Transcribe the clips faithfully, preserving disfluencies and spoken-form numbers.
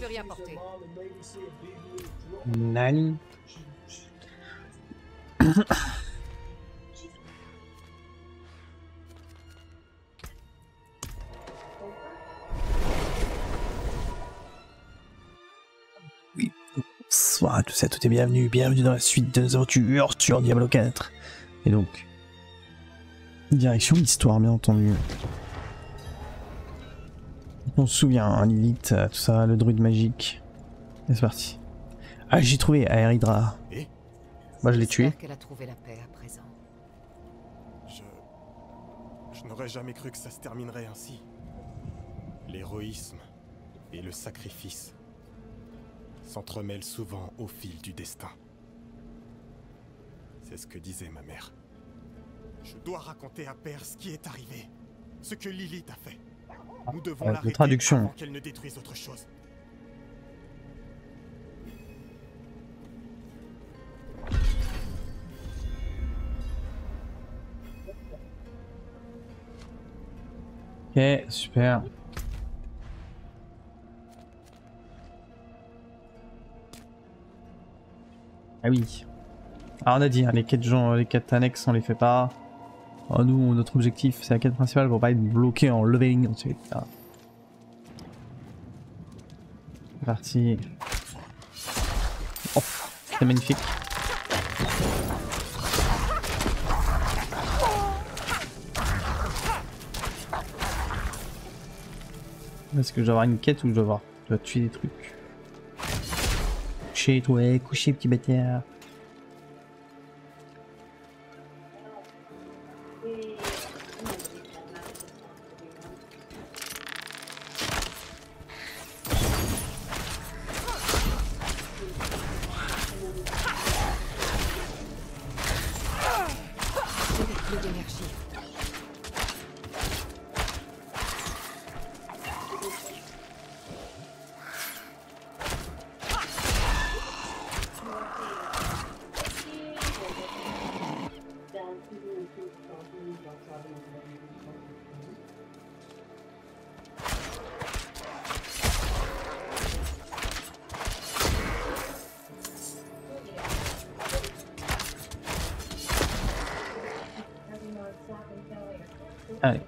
rien porté. Nani. Oui, bonsoir à tous et à toutes et bienvenue, bienvenue dans la suite de nos aventures sur Diablo quatre. Et donc, direction l'histoire bien entendu. On se souvient, hein, Lilith, tout ça, le druide magique. Et c'est parti. Ah, j'ai trouvé Aeridra. Et Moi je l'ai tué. Qu'elle a trouvé la paix à présent. Je... Je n'aurais jamais cru que ça se terminerait ainsi. L'héroïsme et le sacrifice s'entremêlent souvent au fil du destin. C'est ce que disait ma mère. Je dois raconter à Père ce qui est arrivé, ce que Lilith a fait. Nous devons Euh, l'arrêter traduction. avant qu'elle ne détruise autre chose. Ok, super. Ah oui. Alors on a dit, hein, les quêtes gens, les quêtes annexes on les fait pas. Alors, nous, notre objectif c'est la quête principale pour pas être bloqué en leveling ensuite. Ah. C'est parti. Oh, c'est magnifique. Est-ce que je dois avoir une quête ou je dois avoir... Je dois tuer des trucs. Coucher, toi, coucher, petit bâtard. Plus d'énergie. Allez.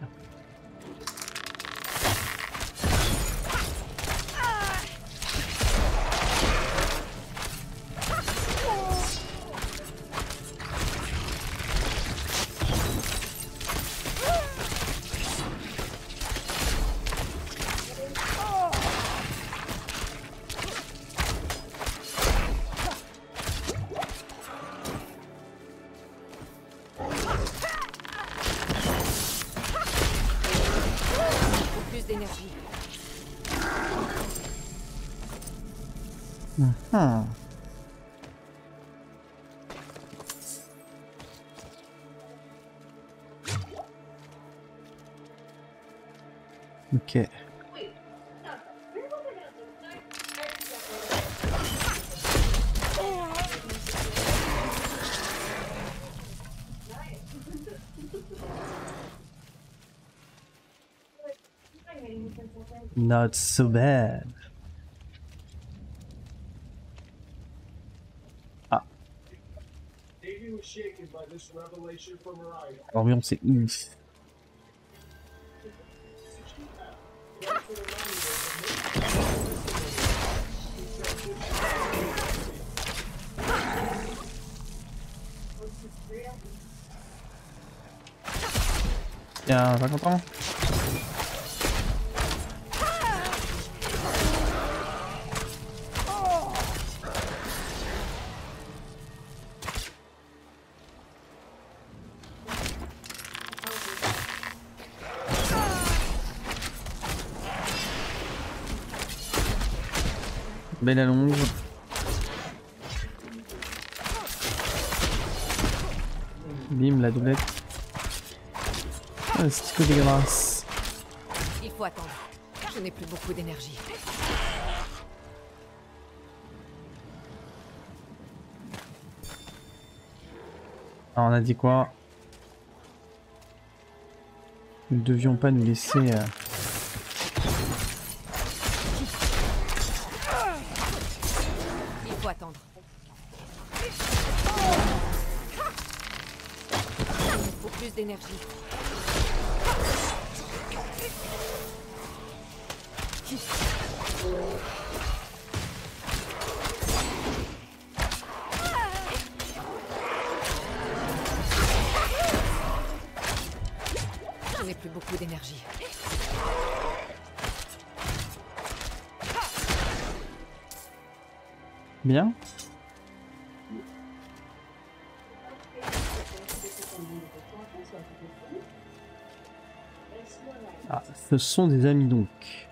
Plus d'énergie. Hmm. Ok. Not so bad. Ah. L'ambiance c'est ouf. Tiens, pas content? Belle allonge. Bim, la doublette. Ah, c'est petit peu dégueulasse. Il faut attendre. Je n'ai plus beaucoup d'énergie. Alors on a dit quoi? Nous ne devions pas nous laisser... Euh... attendre. Il faut plus d'énergie. Je n'ai plus beaucoup d'énergie. Bien. Ah, ce sont des amis donc.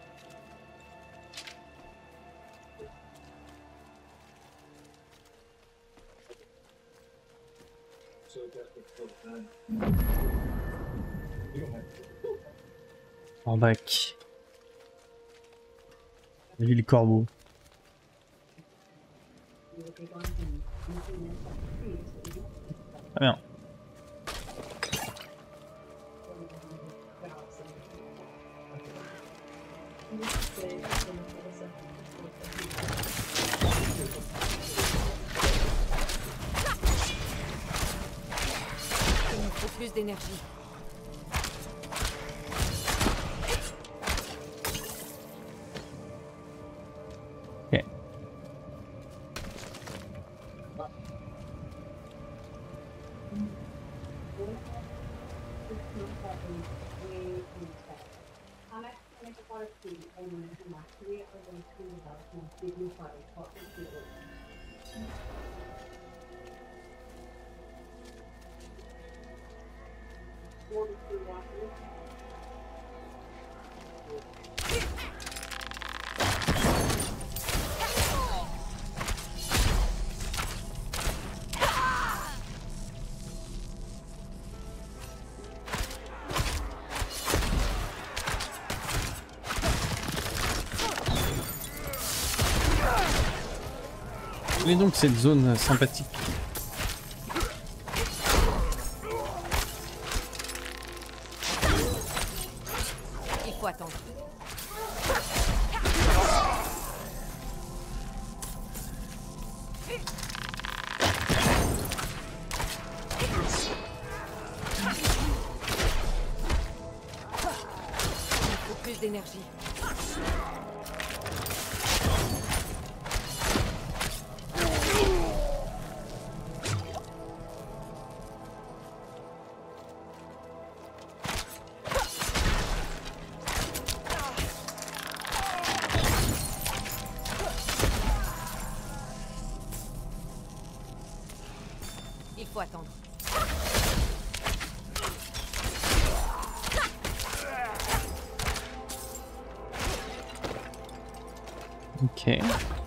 En bac. Lui le corbeau. Très bien. Il me faut plus d'énergie. Ok. Et donc cette zone sympathique. Il faut attendre. Il faut plus d'énergie. Il faut attendre. Ok.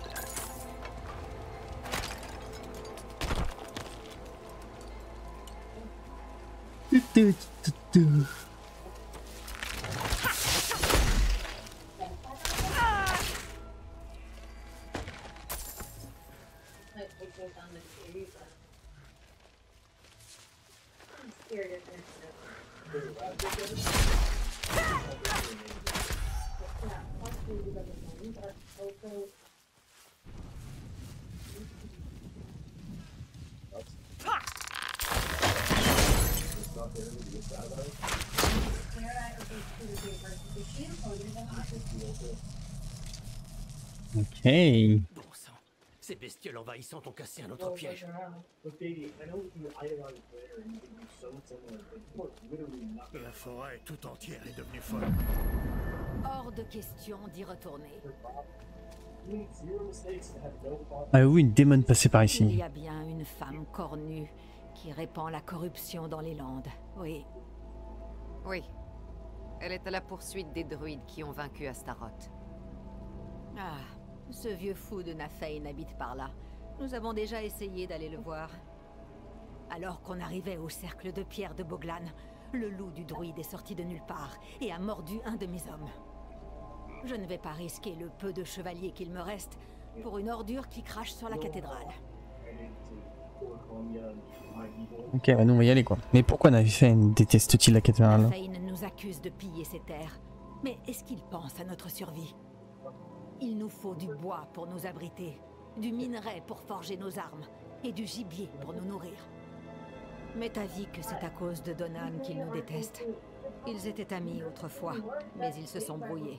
Ok. Bon sang, ces bestioles envahissantes ont cassé un autre piège. La forêt tout entière est devenue folle. Hors de question d'y retourner. Ah oui, une démon passée par Il ici. y a bien une femme cornue qui répand la corruption dans les Landes. Oui. Oui. Elle est à la poursuite des druides qui ont vaincu Astaroth. Ah, ce vieux fou de Nafein habite par là. Nous avons déjà essayé d'aller le voir. Alors qu'on arrivait au cercle de pierre de Boglan, le loup du druide est sorti de nulle part et a mordu un de mes hommes. Je ne vais pas risquer le peu de chevaliers qu'il me reste pour une ordure qui crache sur la cathédrale. Ok, bah nous on va y aller quoi. Mais pourquoi Nafein déteste-t-il la cathédrale? Nafein nous accuse de piller ses terres. Mais est-ce qu'il pense à notre survie? Il nous faut du bois pour nous abriter. du minerai pour forger nos armes, et du gibier pour nous nourrir. M'est avis que c'est à cause de Donan qu'ils nous détestent. Ils étaient amis autrefois, mais ils se sont brouillés.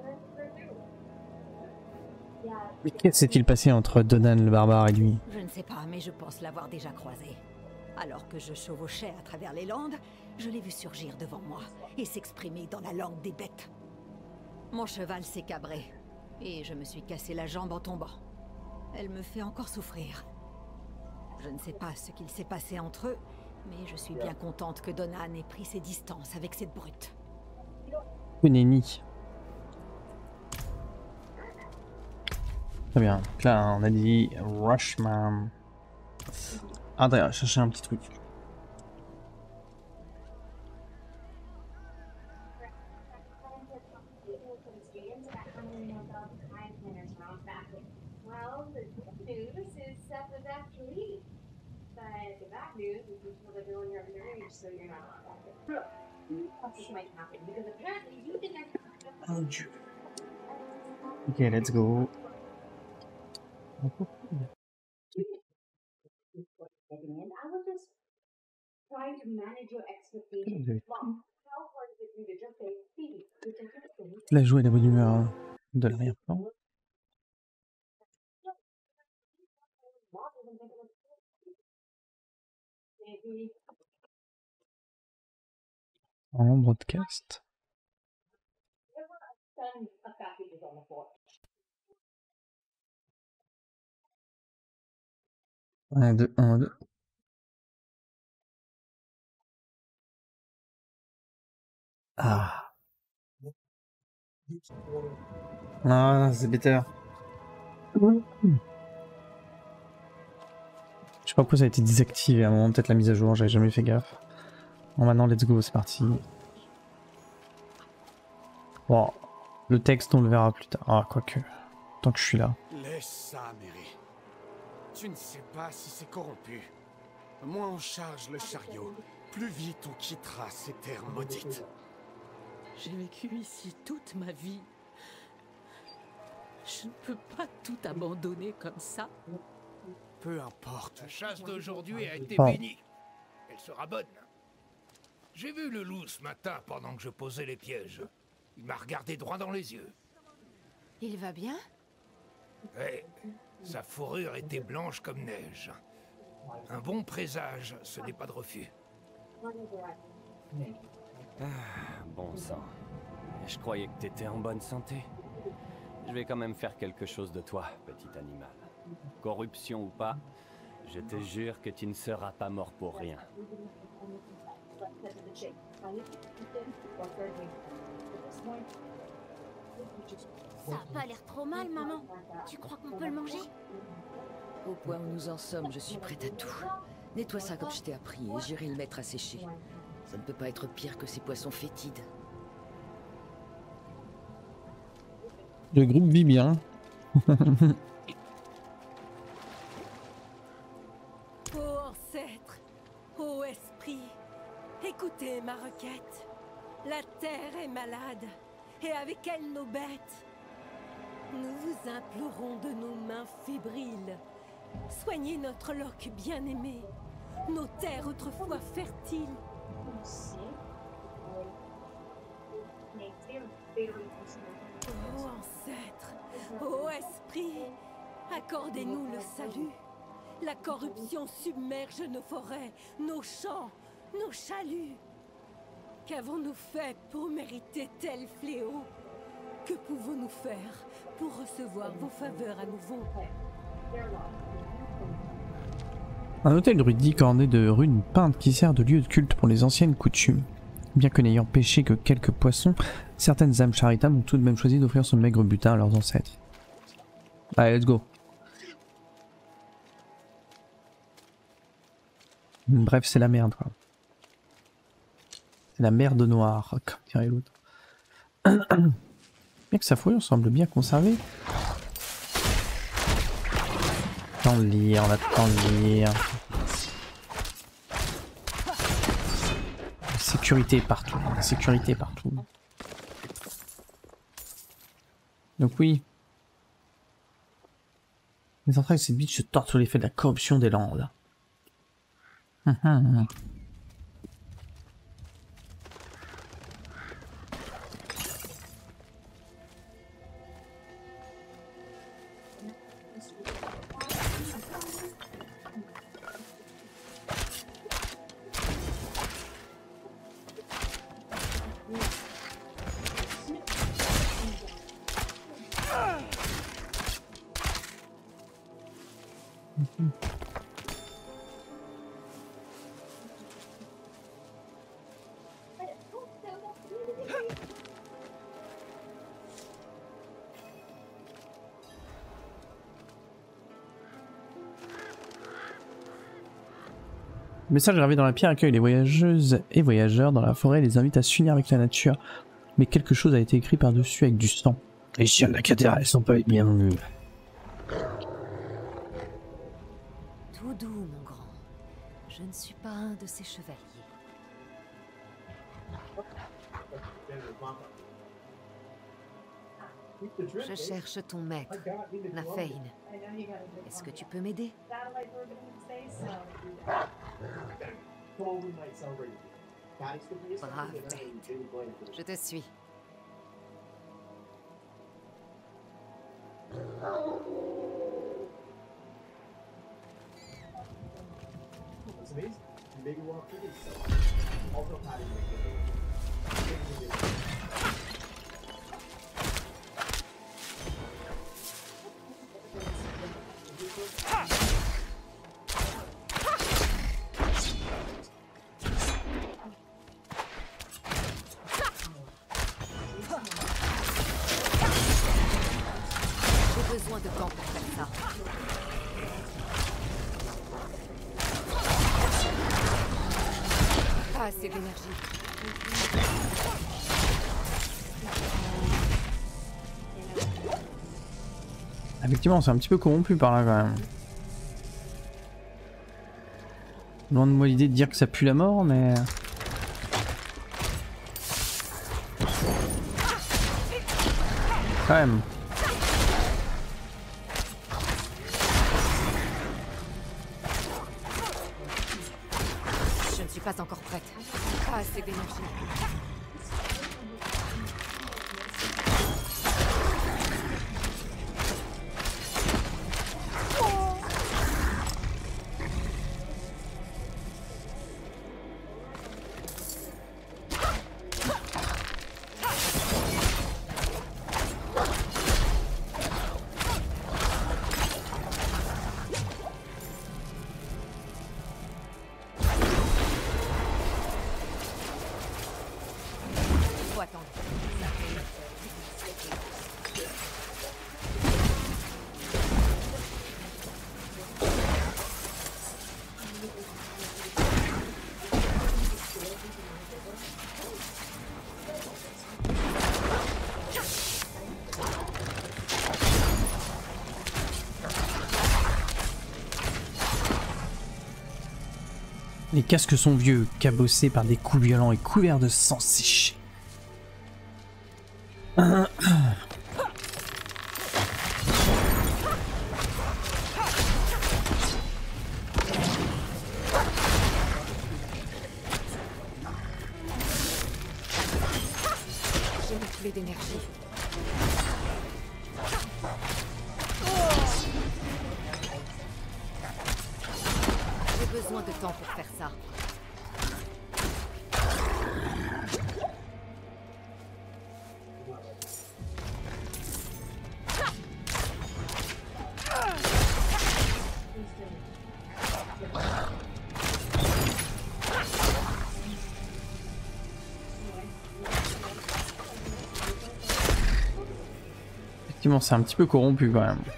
Mais que s'est-il passé entre Donan le barbare et lui? Je ne sais pas, mais je pense l'avoir déjà croisé. Alors que je chevauchais à travers les landes, je l'ai vu surgir devant moi et s'exprimer dans la langue des bêtes. Mon cheval s'est cabré et je me suis cassé la jambe en tombant. Elle me fait encore souffrir. Je ne sais pas ce qu'il s'est passé entre eux, mais je suis bien contente que Donan ait pris ses distances avec cette brute. Nenni. Très bien. Donc là, on a dit Rushman. Ah, d'ailleurs, chercher un petit truc. Oh Dieu. Ok, let's go. La joie et la bonne humeur de l'arrière-plan. En broadcast. un, deux, un, deux. Ah. Ah, c'est better. Je sais pas pourquoi ça a été désactivé à un moment, peut-être la mise à jour, j'avais jamais fait gaffe. Bon, maintenant, let's go, c'est parti. Bon, le texte, on le verra plus tard. Ah, quoique, tant que je suis là. Laisse ça, Mary. Tu ne sais pas si c'est corrompu. Moins on charge le chariot, plus vite on quittera ces terres maudites. J'ai vécu ici toute ma vie. Je ne peux pas tout abandonner comme ça. Peu importe. La chasse d'aujourd'hui a été Oh. bénie. Elle sera bonne. J'ai vu le loup ce matin pendant que je posais les pièges. Il m'a regardé droit dans les yeux. Il va bien? Et sa fourrure était blanche comme neige. Un bon présage, ce n'est pas de refus. Ah, bon sang. Je croyais que t'étais en bonne santé. Je vais quand même faire quelque chose de toi, petit animal. Corruption ou pas, je te jure que tu ne seras pas mort pour rien. Ça a pas l'air trop mal, maman. Tu crois qu'on peut le manger? Au point où nous en sommes, je suis prête à tout. Nettoie ça comme je t'ai appris et j'irai le mettre à sécher. Ça ne peut pas être pire que ces poissons fétides. Le groupe vit bien. Ô ancêtre, ô esprit, écoutez ma requête. La terre est malade, et avec elle nos bêtes. Nous vous implorons de nos mains fébriles. Soignez notre loch bien-aimé, nos terres autrefois fertiles. Ô ancêtre, ô esprit, accordez-nous le salut. La corruption submerge nos forêts, nos champs, nos chaluts. Qu'avons-nous fait pour mériter tel fléau? Que pouvons-nous faire pour recevoir vos faveurs à nouveau? Un hôtel druidique orné de runes peintes qui sert de lieu de culte pour les anciennes coutumes. Bien que n'ayant pêché que quelques poissons, certaines âmes charitables ont tout de même choisi d'offrir ce maigre butin à leurs ancêtres. Allez, let's go. Bref, c'est la merde, quoi. C'est la merde noire, comme dirait l'autre. Bien que sa fourrure semble bien conservée. Attends de lire, on attend de lire. Sécurité partout, sécurité partout. Donc oui. Les entrailles de cette bitch se tordent sous l'effet de la corruption des Landes. Hum, hum, hum. Le message gravé dans la pierre accueille les voyageuses et voyageurs dans la forêt et les invite à s'unir avec la nature. Mais quelque chose a été écrit par-dessus avec du sang. Les chiens de la cathédrale sont pas les bienvenus. Tout doux, mon grand. Je ne suis pas un de ces chevaliers. Je cherche ton maître, Nafein. Est-ce que tu peux m'aider? Brave bête. Je te suis. J'ai besoin de temps pour faire ça. Pas assez d'énergie. Effectivement, c'est un petit peu corrompu par là quand même. Loin de moi l'idée de dire que ça pue la mort, mais... Quand même. Je ne suis pas encore prête. Pas assez d'énergie. Les casques sont vieux, cabossés par des coups violents et couverts de sang séché. J'ai une clé d'énergie. J'ai besoin de temps pour faire ça. Effectivement, c'est un petit peu corrompu quand même.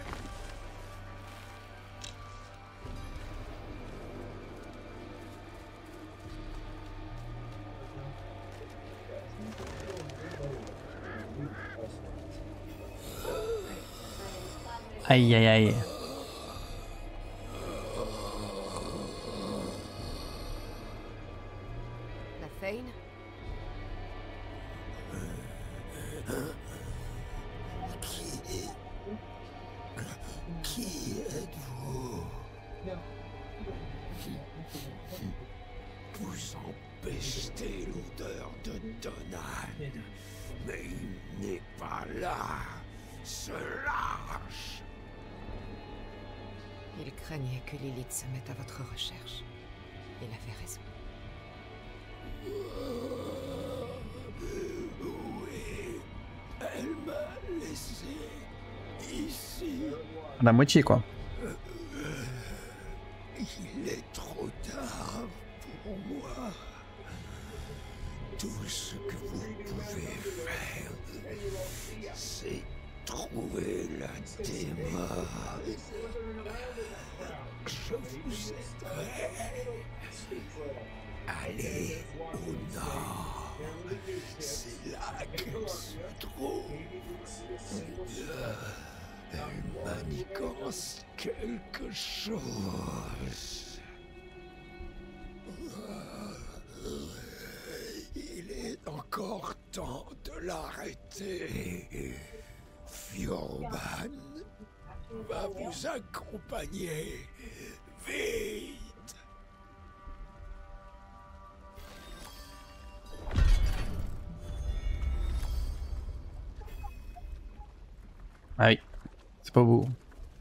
Aïe aïe aïe. Nafein? Qui... Qui Vous empestez l'odeur de Donan, mais il n'est pas là. Se lâche. Il craignait que Lilith se mette à votre recherche. Il avait raison. Oui, elle m'a laissé ici. La moitié quoi. Il est trop tard pour moi. Tout ce que vous pouvez faire, c'est trouver la démon. Je vous aiderai. Allez au nord. C'est là qu'elle se trouve. Elle manigance quelque chose. Il est encore temps de l'arrêter. Fiorban va vous accompagner. Vite! Ah oui, c'est pas beau.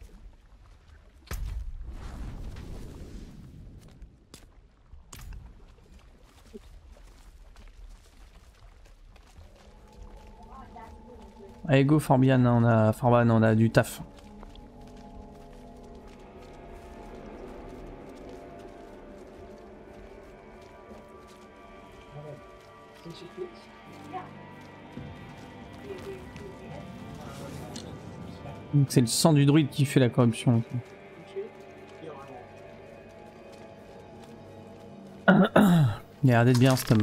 Allez go Forbian, on a Forban, on a du taf. Donc c'est le sang du druide qui fait la corruption. Il a l'air d'être bien cet homme.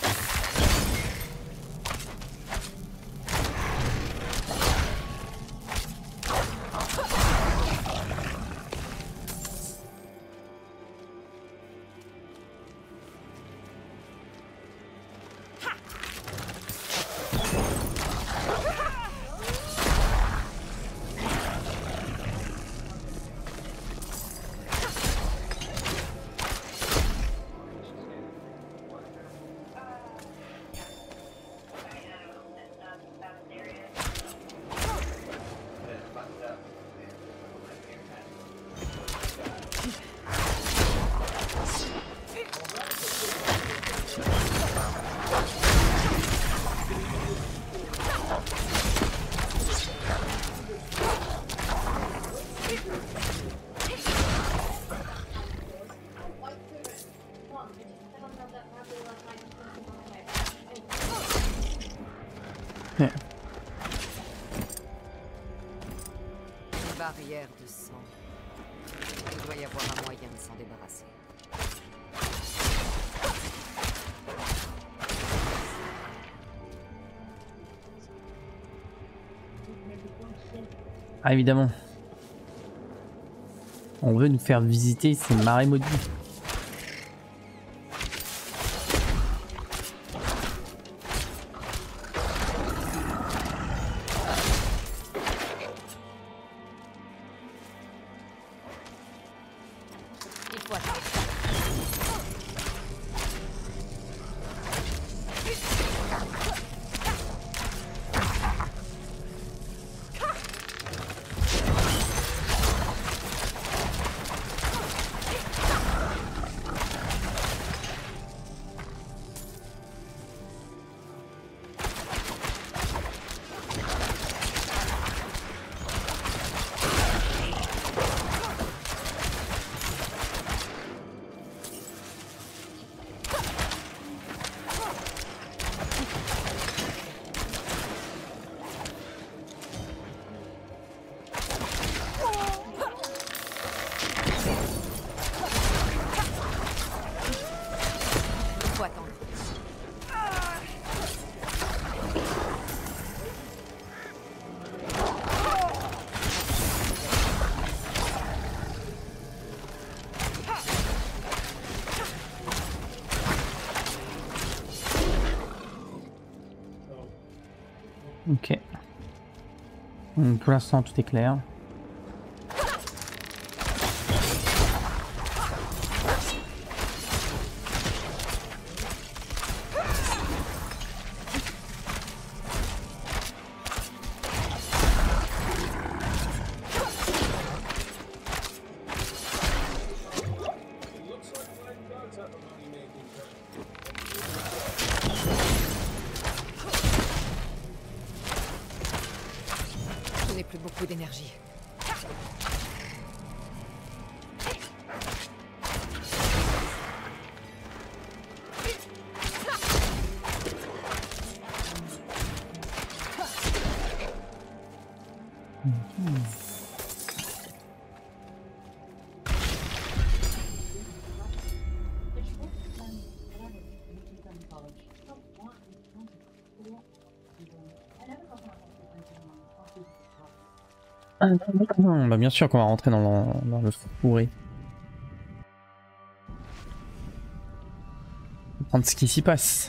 Une barrière de sang. Il doit y avoir un moyen de s'en débarrasser. Ah évidemment. On veut nous faire visiter ces marais maudits. Ok. Pour l'instant tout est clair. d'énergie. Bah bien sûr qu'on va rentrer dans le, dans le fourré. Prendre ce qui s'y passe.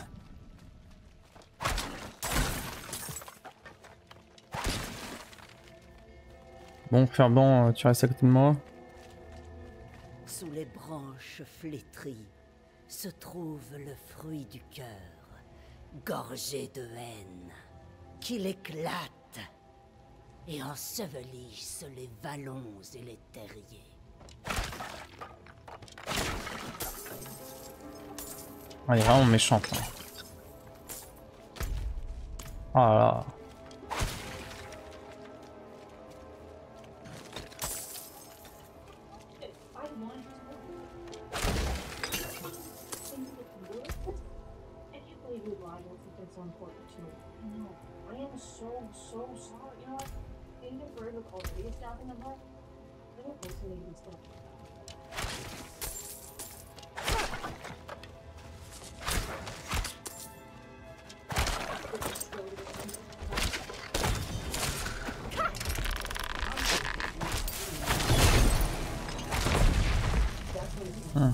Bon, Ferban, tu restes à côté de moi. Sous les branches flétries se trouve le fruit du cœur, gorgé de haine, qu'il éclate et ensevelisse les vallons et les terriers. Elle est vraiment méchante. Hein. Oh là là. Hum.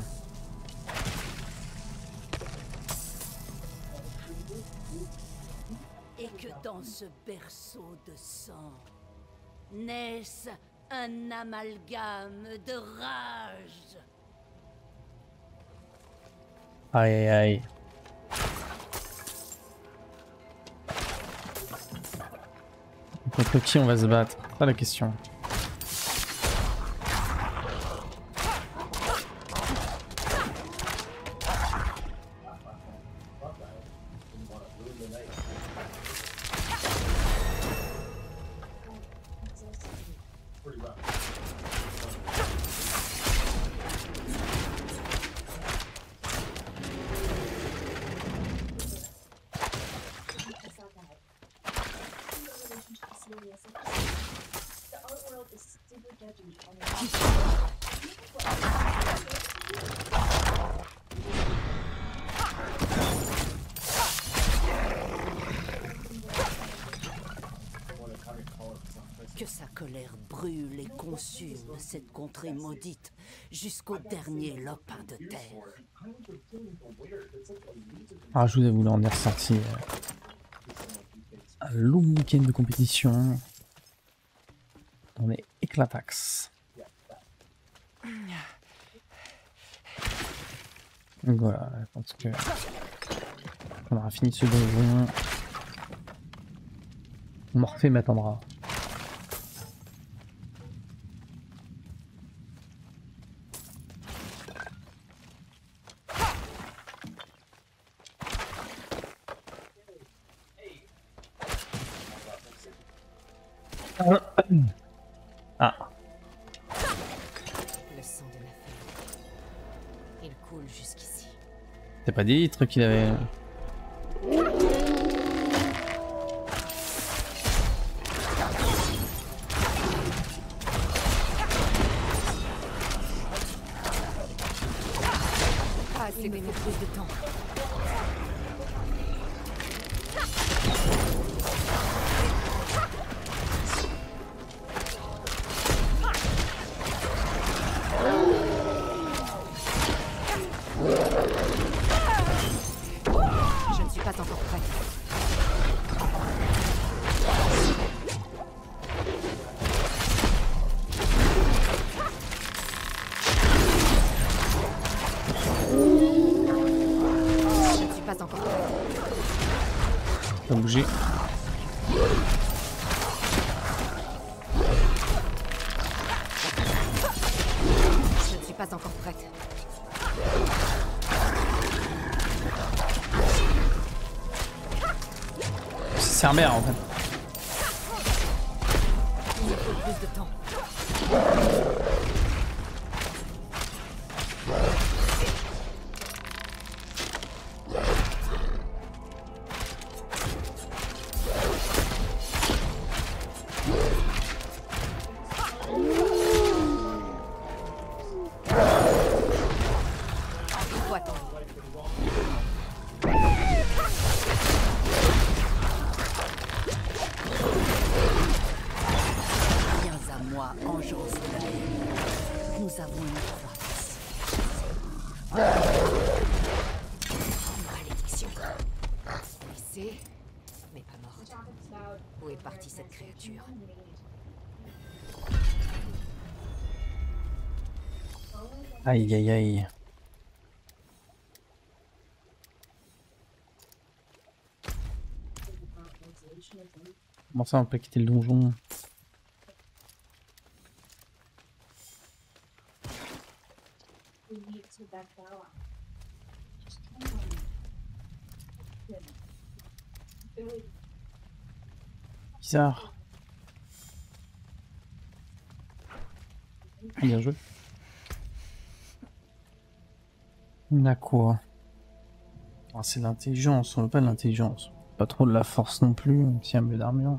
Et que dans ce berceau de sang naisse un amalgame de rage. Aïe aïe aïe. Contre qui on va se battre? C'est pas la question. Que sa colère brûle et consume cette contrée maudite jusqu'au dernier lopin de terre. Ah, je vous avoue, là on est ressorti euh, un long week-end de compétition. On est éclatax. Donc voilà, je pense que on aura fini ce donjon. Morphée m'attendra. Ah. Le sang de ma fille. Il coule jusqu'ici. T'as pas dit truc qu'il avait. Pas assez d'énergie de temps. Je ne suis pas encore prête. Je ne suis pas encore prête. Faut bouger. Je ne suis pas encore prête. C'est Cerbère en fait. Il ne faut plus Nous avons une force. Malédiction. Blessée, mais pas morte. Où est partie cette créature? Aïe aïe aïe. Comment ça on peut quitter le donjon? Bizarre. Bien joué. On a quoi? Ah, c'est l'intelligence, on veut pas de l'intelligence. Pas trop de la force non plus, même s'il y a un peu d'armure.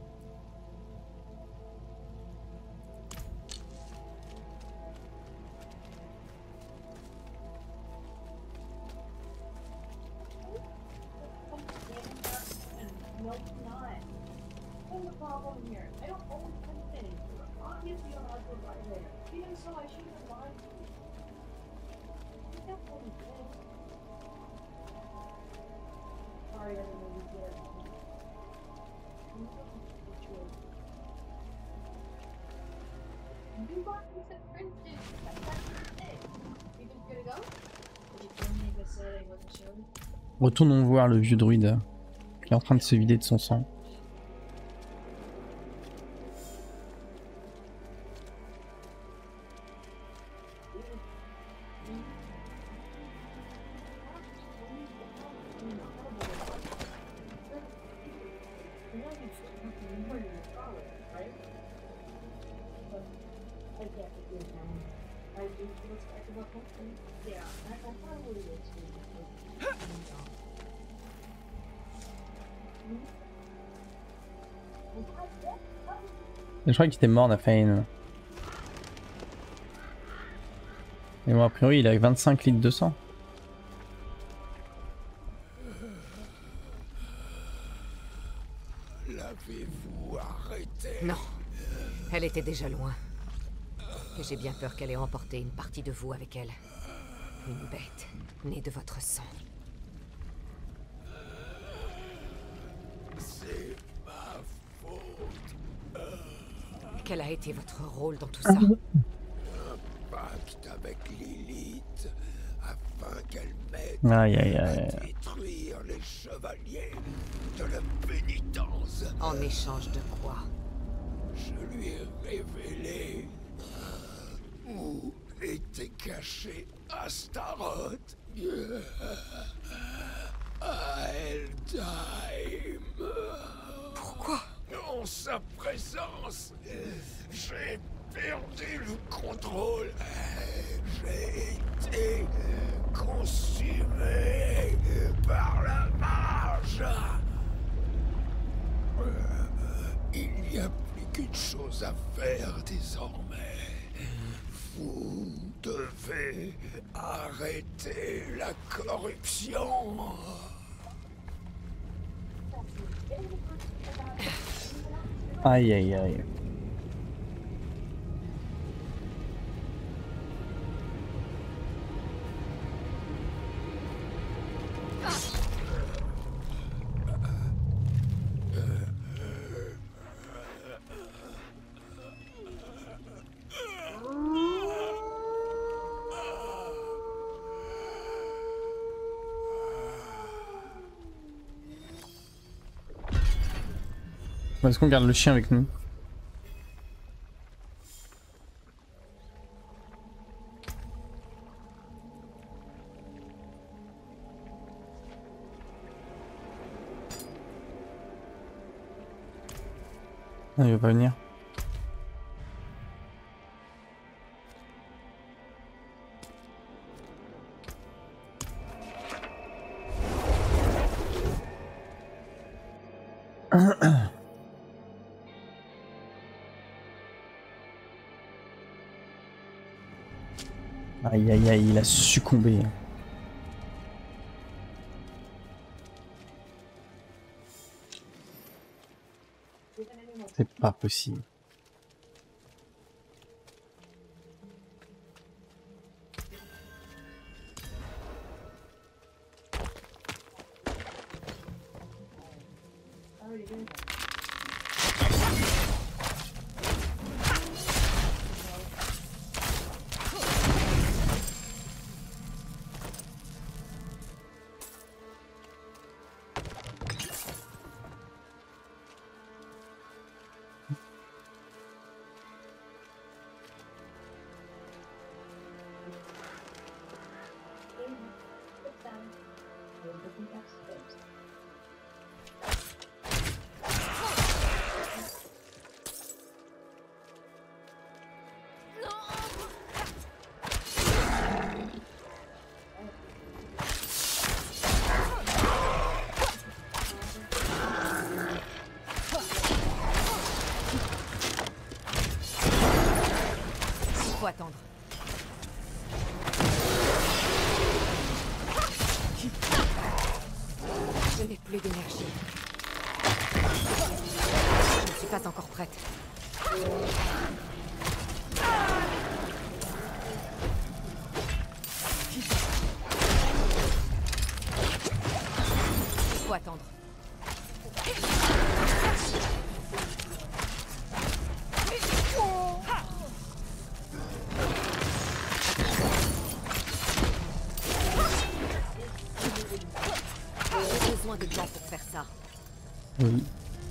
Retournons voir le vieux druide qui est en train de se vider de son sang. Je crois qu'il était mort, Nafain. Et bon, a priori, il a vingt-cinq litres de sang. L'avez-vous arrêté? Non. Elle était déjà loin. Et j'ai bien peur qu'elle ait emporté une partie de vous avec elle. Une bête, née de votre sang. C'est ma faute. Quel a été votre rôle dans tout ça? Un pacte avec Lilith, afin qu'elle m'aide Aïe, aïe, aïe. à détruire les chevaliers de la pénitence. En échange de quoi? Je lui ai révélé où était caché Astaroth. À Eldheim. Pourquoi? En sa présence, j'ai perdu le contrôle. J'ai été consumé par la marge. Il n'y a plus qu'une chose à faire désormais. Vous devez arrêter la corruption. Aïe aïe aïe. Est-ce qu'on garde le chien avec nous? Ah, il va pas venir. Aïe aïe aïe, il a succombé. C'est pas possible. Faut attendre. Je n'ai plus d'énergie. Je ne suis pas encore prête. Faut attendre. J'ai besoin de temps pour faire ça. Oui.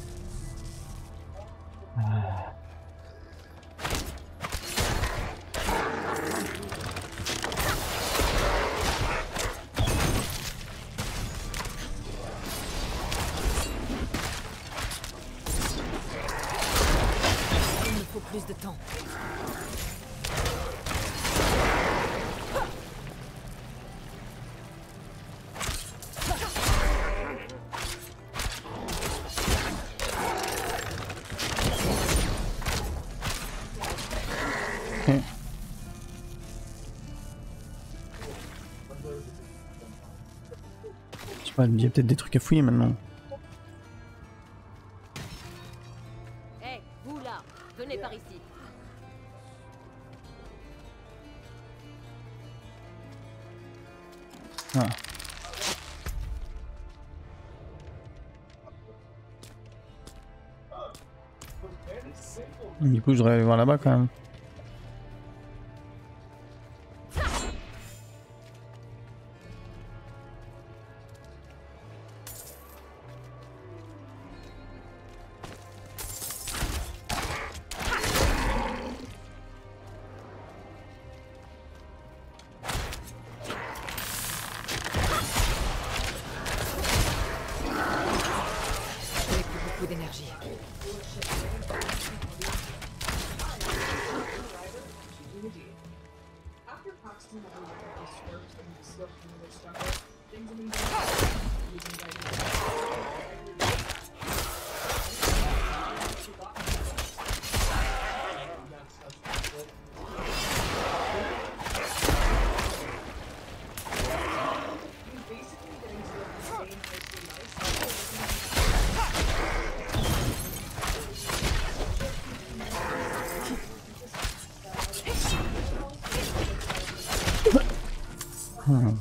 Il me faut plus de temps. Je sais pas, il y a peut-être des trucs à fouiller maintenant. Hé, hey, vous là, venez par ici. Ah. Du coup, je devrais aller voir là-bas quand même. Je n'ai plus beaucoup d'énergie. Hmm.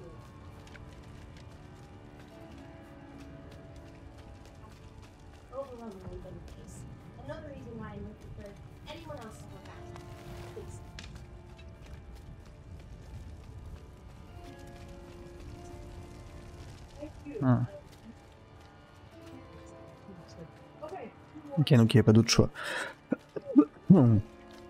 Hmm. Ok, donc il n'y a pas d'autre choix. Hmm.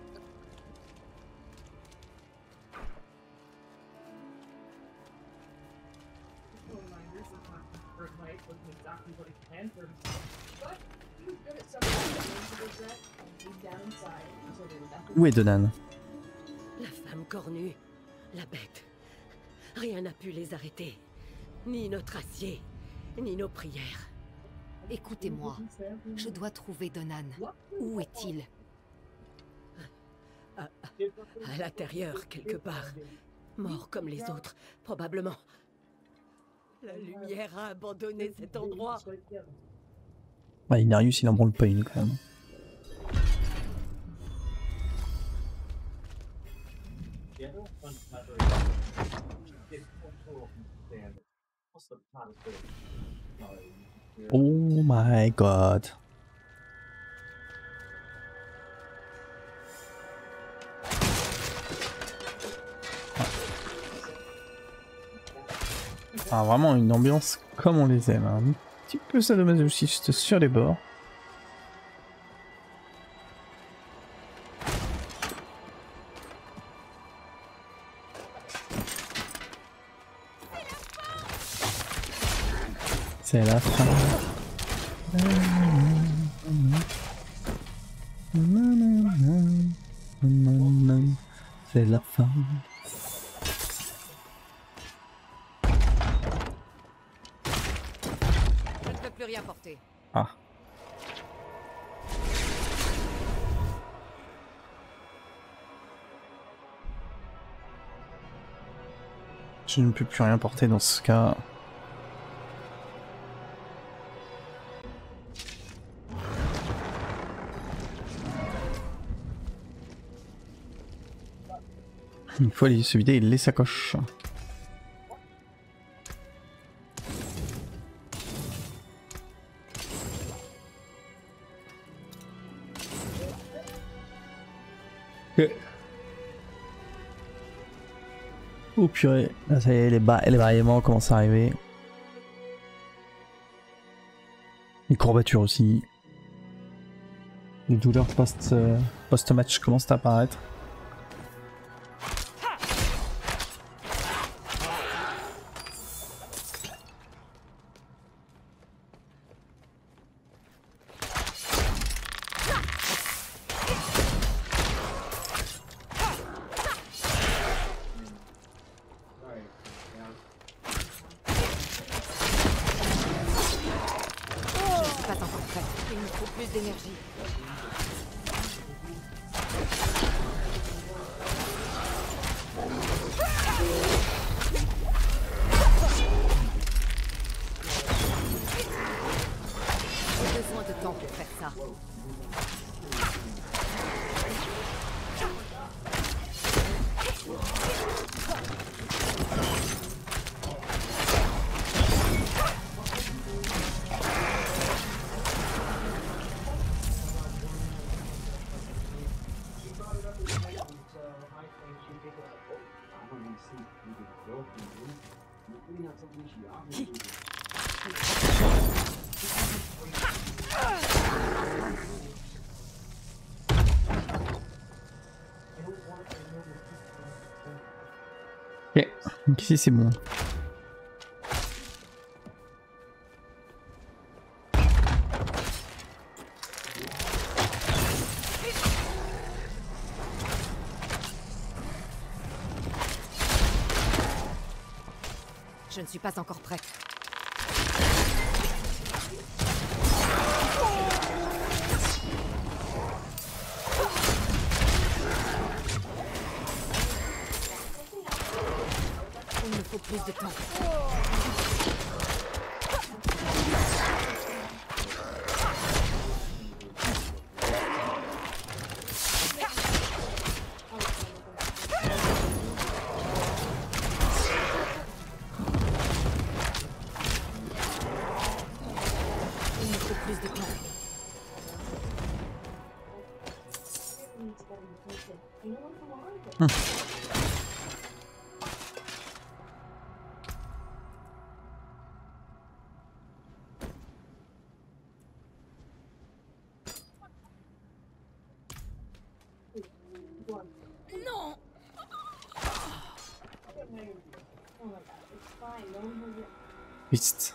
Où est Donan? La femme cornue, la bête. Rien n'a pu les arrêter. Ni notre acier, ni nos prières. Écoutez-moi, je dois trouver Donan. Où est-il? À, à l'intérieur, quelque part. Mort comme les autres, probablement. La lumière a abandonné cet endroit. Ouais, Inarius, il en branle pas une quand même. Oh my god. Ah, vraiment une ambiance comme on les aime, hein. Un petit peu sadomasochiste sur les bords. C'est la fin. C'est la fin. Je ne peux plus rien porter. Ah. Je ne peux plus rien porter dans ce cas. Il faut aller se vider les sacoches. Okay. Oh purée, là ça y est, les, bas, les bâillements commencent à arriver. Les courbatures aussi. Les douleurs post, euh, post-match commencent à apparaître. Ok, donc ici c'est bon. Je ne suis pas encore prête. Il me faut plus de temps. Hum. Non. Vite.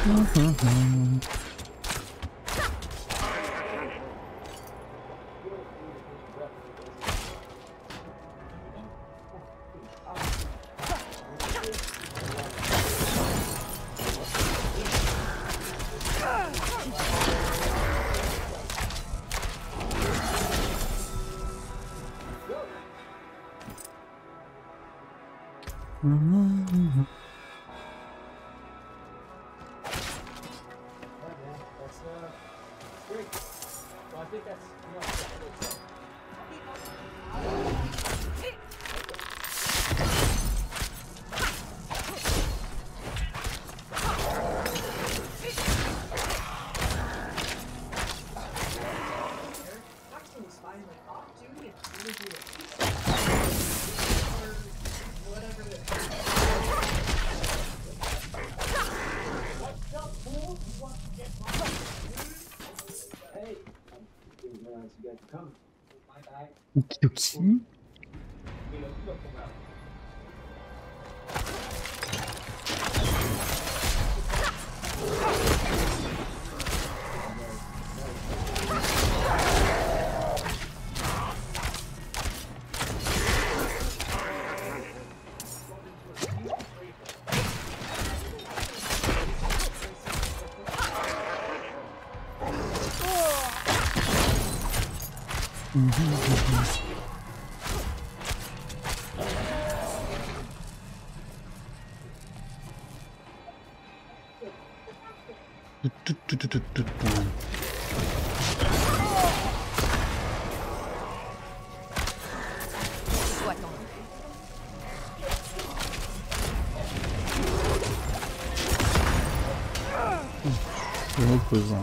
Okidoki. Reposant.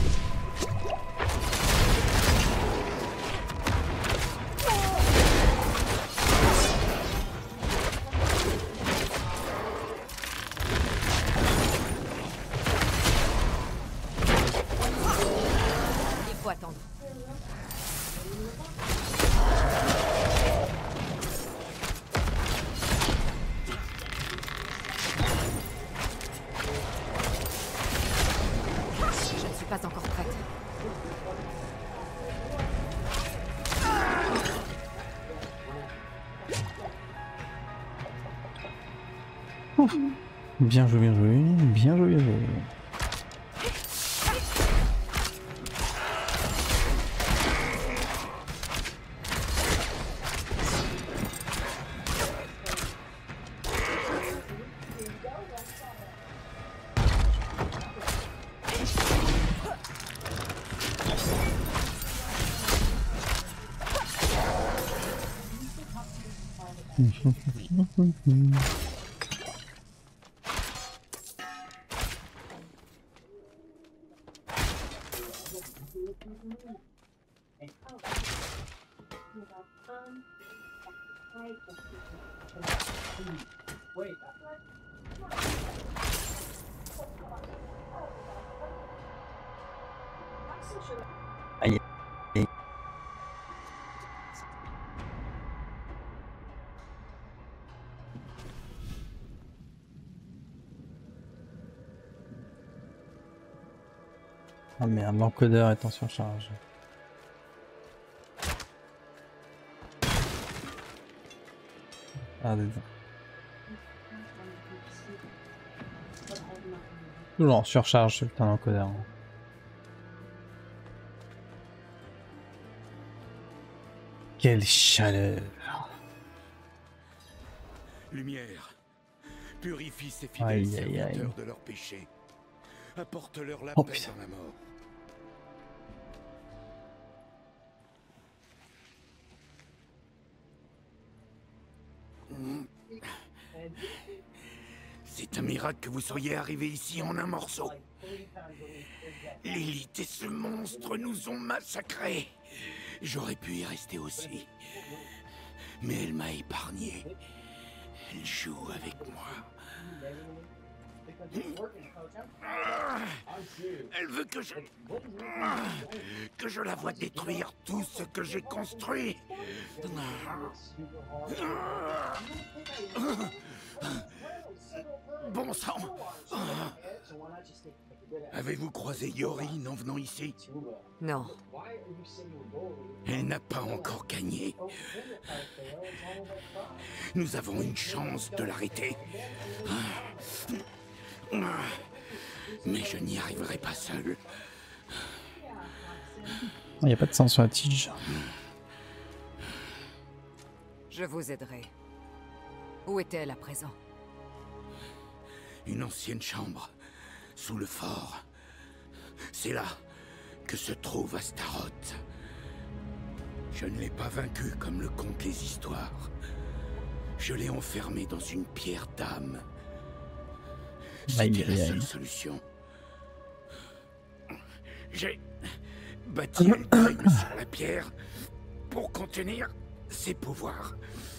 Il faut attendre. Je ne suis pas encore prête. Ouf. Bien joué, bien joué, bien joué, bien joué. Aïe. Ah merde, l'encodeur est en surcharge. Ah, désolé. Toujours en surcharge ce putain d'encodeur. Quelle chaleur! Lumière, purifie ces fidèles Aïe, aïe, aïe. serviteurs de leurs péchés. Apporte-leur la Oh, paix putain. dans la mort. C'est un miracle que vous soyez arrivé ici en un morceau. Lilith et ce monstre nous ont massacrés. J'aurais pu y rester aussi. Mais elle m'a épargné. Elle joue avec moi. Elle veut que je... que je la voie détruire tout ce que j'ai construit. Bon sang. Avez-vous croisé Yorin en venant ici? Non. Elle n'a pas encore gagné. Nous avons une chance de l'arrêter. Mais je n'y arriverai pas seul. Il n'y a pas de sang sur la tige. Je vous aiderai. Où est-elle à présent? Une ancienne chambre, sous le fort. C'est là que se trouve Astaroth. Je ne l'ai pas vaincu comme le content les histoires. Je l'ai enfermé dans une pierre d'âme. C'était la seule solution. J'ai bâti une brume sur la pierre pour contenir ses pouvoirs.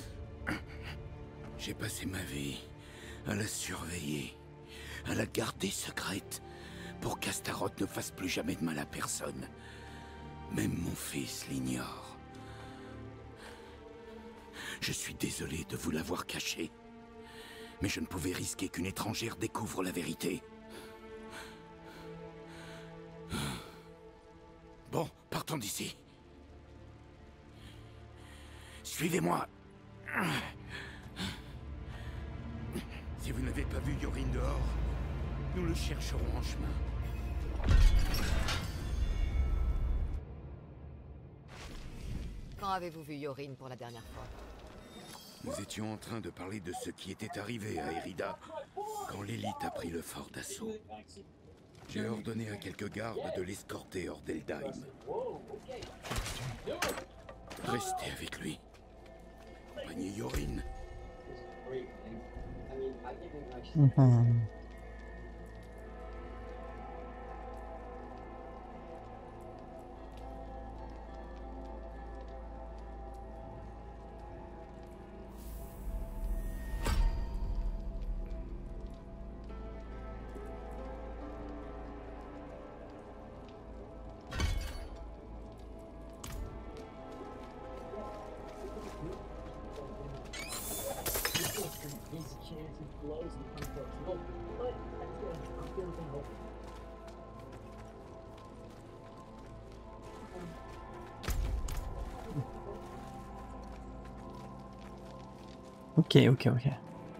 J'ai passé ma vie à la surveiller, à la garder secrète, pour qu'Astaroth ne fasse plus jamais de mal à personne. Même mon fils l'ignore. Je suis désolé de vous l'avoir caché, mais je ne pouvais risquer qu'une étrangère découvre la vérité. Bon, partons d'ici. Suivez-moi. Si vous n'avez pas vu Yorin dehors, nous le chercherons en chemin. Quand avez-vous vu Yorin pour la dernière fois? Nous étions en train de parler de ce qui était arrivé à Erida quand l'élite a pris le fort d'assaut. J'ai ordonné à quelques gardes de l'escorter hors d'Eldheim. Restez avec lui. Accompagnez Yorin. Mmh. Ok, ok, ok.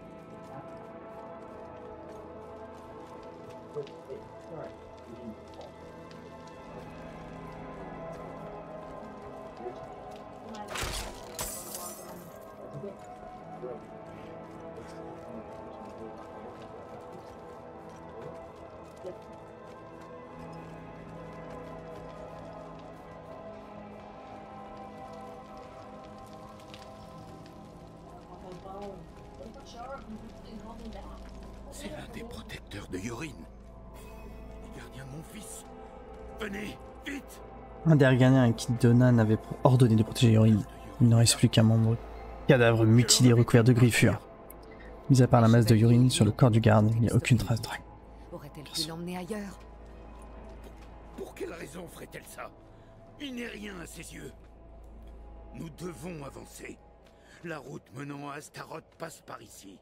C'est l'un des protecteurs de Yorin. Le gardien de mon fils. Venez, vite! Un des gardiens à qui Donan avait ordonné de protéger Yorin. Il n'en reste plus qu'un membre. Cadavre mutilé recouvert de griffures. Mis à part la masse de Yorin sur le corps du garde, il n'y a aucune trace de drague. Aurait-elle pu l'emmener ailleurs? Pour quelle raison ferait-elle ça? Il n'est rien à ses yeux. Nous devons avancer. La route menant à Astaroth passe par ici.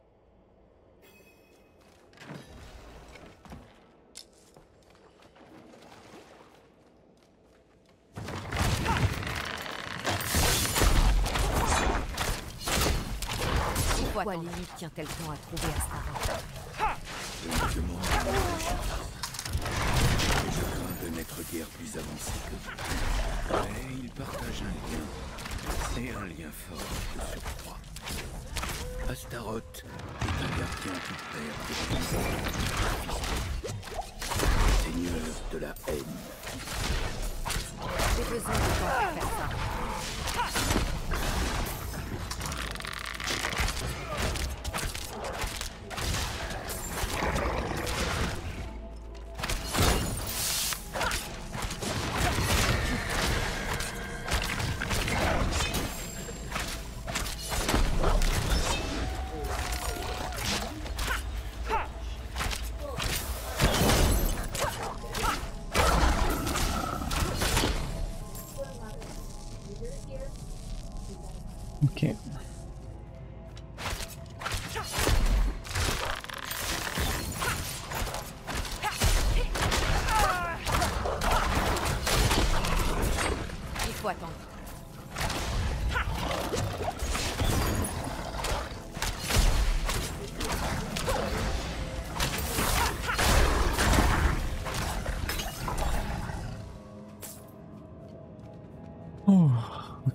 Pourquoi Lilith tient-elle tant à trouver Astaroth? Je me demande quelque chose. Et je crains de n'être guère plus avancé que vous. Mais ils partagent un lien. Et un lien fort de surcroît. Astaroth est un gardien qui perd des seigneur de la haine. J'ai besoin de temps pour faire ça.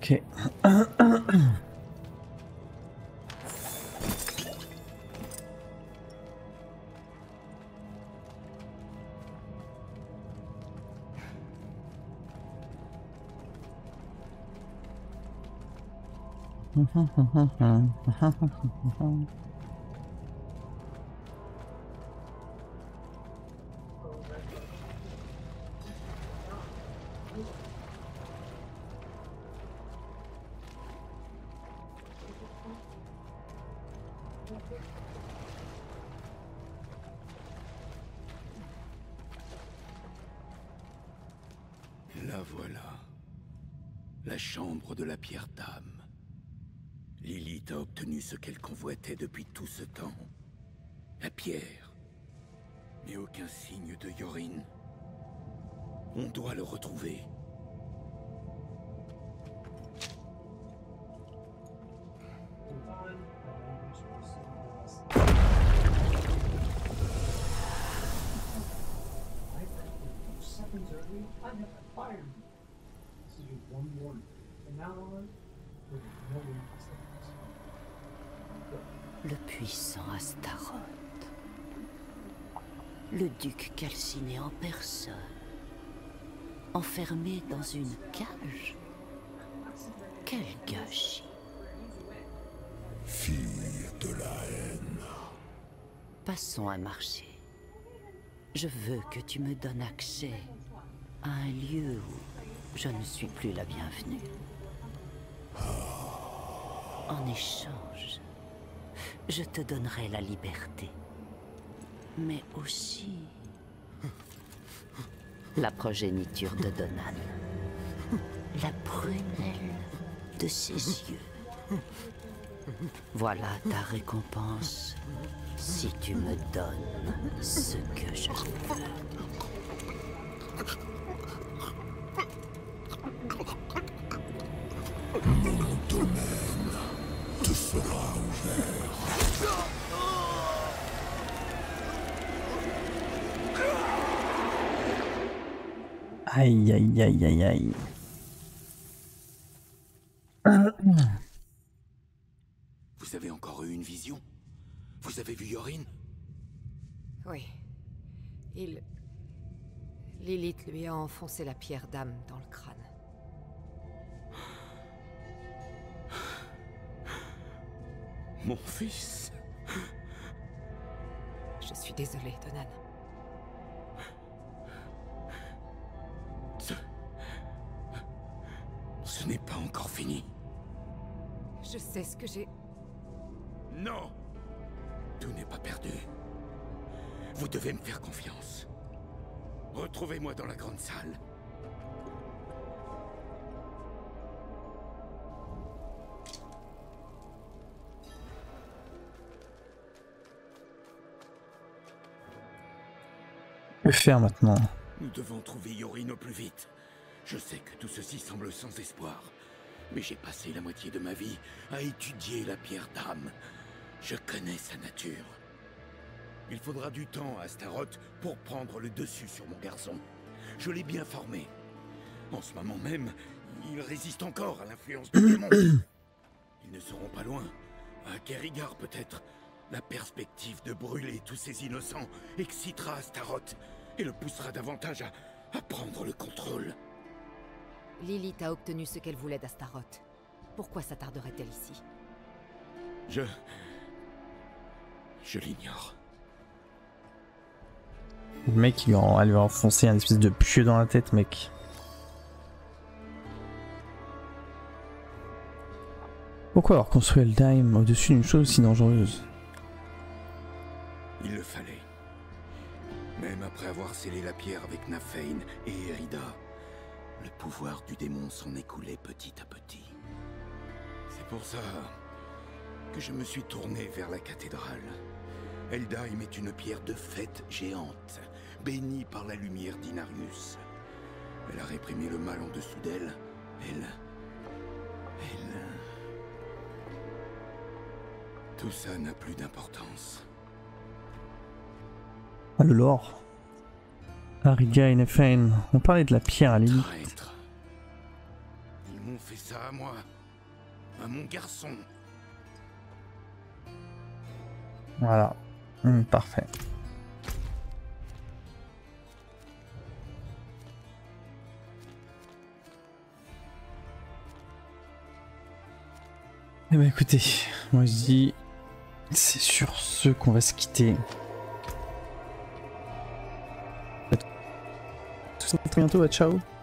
Ok. La voilà. La chambre de la pierre d'âme. Lilith a obtenu ce qu'elle convoitait depuis tout ce temps. La pierre. Mais aucun signe de Yorin. On doit le retrouver. Le puissant Astaroth. Le duc calciné en personne. Enfermé dans une cage. Quel gâchis. Fille de la haine. Passons à marcher. Je veux que tu me donnes accès à un lieu où je ne suis plus la bienvenue. En échange, je te donnerai la liberté. Mais aussi la progéniture de Donan. La prunelle de ses yeux. Voilà ta récompense si tu me donnes ce que je veux. Mon domaine te sera ouvert. Aïe aïe aïe aïe aïe. Vous avez encore eu une vision? Vous avez vu Yorin? Oui. Il... Lilith lui a enfoncé la pierre d'âme dans le crâne. Mon fils. Je suis désolée, Donan. Ce... Ce n'est pas encore fini. Je sais ce que j'ai... Non! Tout n'est pas perdu. Vous devez me faire confiance. Retrouvez-moi dans la grande salle. Que faire maintenant? Nous devons trouver Yorin au plus vite. Je sais que tout ceci semble sans espoir. Mais j'ai passé la moitié de ma vie à étudier la pierre d'âme. Je connais sa nature. Il faudra du temps à Astaroth pour prendre le dessus sur mon garçon. Je l'ai bien formé. En ce moment même, il résiste encore à l'influence du démon. Ils ne seront pas loin. À Kerrigar peut-être. La perspective de brûler tous ces innocents excitera Astaroth et le poussera davantage à, à prendre le contrôle. Lilith a obtenu ce qu'elle voulait d'Astaroth. Pourquoi s'attarderait-elle ici? Je... Je l'ignore. Le mec, il lui a, lui a enfoncé un espèce de pieu dans la tête, mec. Pourquoi avoir construit Eldheim au-dessus d'une chose si dangereuse? Il le fallait. Même après avoir scellé la pierre avec Nafein et Erida, le pouvoir du démon s'en écoulait petit à petit. C'est pour ça que je me suis tourné vers la cathédrale. Eldheim est une pierre de fête géante, bénie par la lumière d'Inarius. Elle a réprimé le mal en dessous d'elle. Elle... Elle... Tout ça n'a plus d'importance. Ah, le lore. Ariga et Nafein, on parlait de la pierre à Lilith. Traître. Ils m'ont fait ça à moi. À mon garçon. Voilà. Hum, parfait. Eh ben écoutez, moi je dis, c'est sur ce qu'on va se quitter. Tout ça, à très bientôt, ciao.